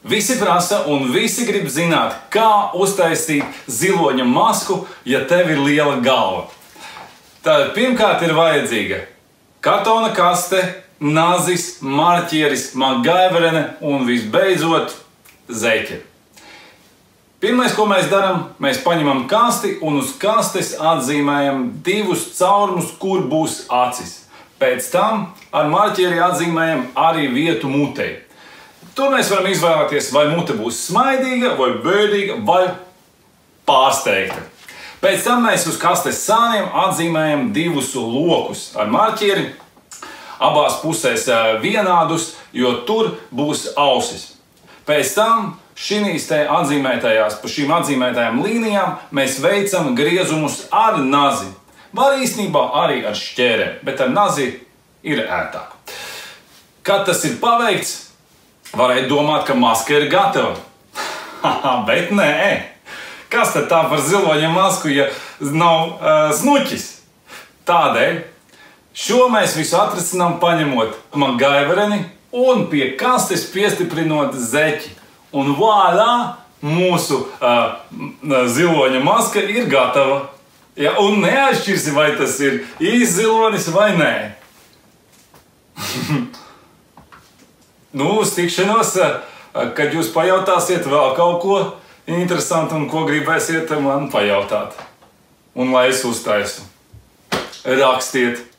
Visi prasa un visi grib zināt, kā uztaisīt ziloņa masku, ja tev ir liela galva. Tātad pirmkārt ir vajadzīga kartona kaste, nazis, marķieris, MacGyverene un visbeidzot zeķe. Pirmais, ko mēs darām, mēs paņemam kasti un uz kastes atzīmējam divus caurumus, kur būs acis. Pēc tam ar marķieri atzīmējam arī vietu mutei. Tur mēs varam izvēlēties, vai mute būs smaidīga, vai bēdīga, vai pārsteigta. Pēc tam mēs uz kastes sāniem atzīmējam divus lokus ar marķieri, abās pusēs vienādus, jo tur būs ausis. Pēc tam pa šīm atzīmētajām līnijām mēs veicam griezumus ar nazi. Var īstenībā arī ar šķērēm, bet ar nazi ir ērtāk. Kad tas ir paveikts, varētu domāt, ka maska ir gatava. Bet nē. Kas tad tā par ziloņa masku, ja nav snuķis? Tādēļ šo mēs visu atrisinām paņemot MacGyvereni un pie kastes piestiprinot zeķi. Un voilā, mūsu ziloņa maska ir gatava. Ja, un neatšķirsi, vai tas ir īsts zilonis vai nē. Uz tikšanos, kad jūs pajautāsiet vēl kaut ko interesantu un ko gribēsiet man pajautāt. Un lai es uztaisu. Rakstiet!